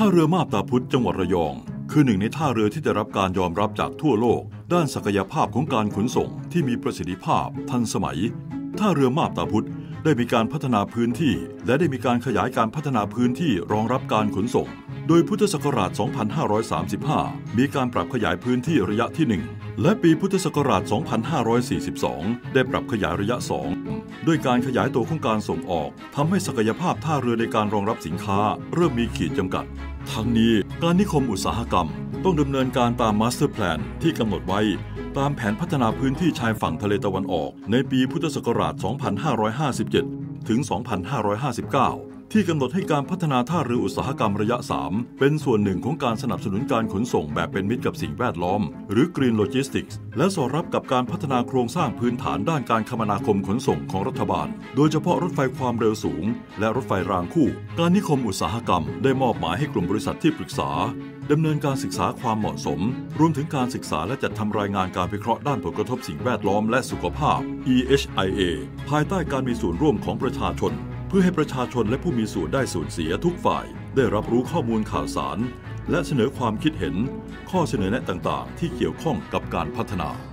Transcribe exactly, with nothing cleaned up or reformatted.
ท่าเรือมาบตาพุธจังหวัดระยองคือหนึ่งในท่าเรือที่ได้รับการยอมรับจากทั่วโลกด้านศักยภาพของการขนส่งที่มีประสิทธิภาพทันสมัยท่าเรือมาบตาพุธได้มีการพัฒนาพื้นที่และได้มีการขยายการพัฒนาพื้นที่รองรับการขนส่งโดยพุทธศักราช สองพันห้าร้อยสามสิบห้า มีการปรับขยายพื้นที่ระยะที่ หนึ่ง และปีพุทธศักราช สองพันห้าร้อยสี่สิบสอง ได้ปรับขยายระยะ สอง ด้วยการขยายตัวของการส่งออกทำให้ศักยภาพท่าเรือในการรองรับสินค้าเริ่มมีขีดจำกัดทั้งนี้การนิคมอุตสาหกรรมต้องดำเนินการตามมาสเตอร์แพลนที่กำหนดไว้ตามแผนพัฒนาพื้นที่ชายฝั่งทะเลตะวันออกในปีพุทธศักราช สองพันห้าร้อยห้าสิบเจ็ด ถึง สองพันห้าร้อยห้าสิบเก้า ที่กำหนดให้การพัฒนาท่าเรืออุตสาหกรรมระยะ สาม เป็นส่วนหนึ่งของการสนับสนุนการขนส่งแบบเป็นมิตรกับสิ่งแวดล้อมหรือ Green Logistics และสอดรับกับการพัฒนาโครงสร้างพื้นฐานด้านการคมนาคมขนส่งของรัฐบาลโดยเฉพาะรถไฟความเร็วสูงและรถไฟรางคู่การนิคมอุตสาหกรรมได้มอบหมายให้กลุ่มบริษัทที่ปรึกษาดำเนินการศึกษาความเหมาะสมรวมถึงการศึกษาและจัดทำรายงานการวิเคราะห์ด้านผลกระทบสิ่งแวดล้อมและสุขภาพ อี เอช ไอ เอ ภายใต้การมีส่วนร่วมของประชาชนเพื่อให้ประชาชนและผู้มีส่วนได้ส่วนเสียทุกฝ่ายได้รับรู้ข้อมูลข่าวสารและเสนอความคิดเห็นข้อเสนอแนะต่างๆที่เกี่ยวข้องกับการพัฒนา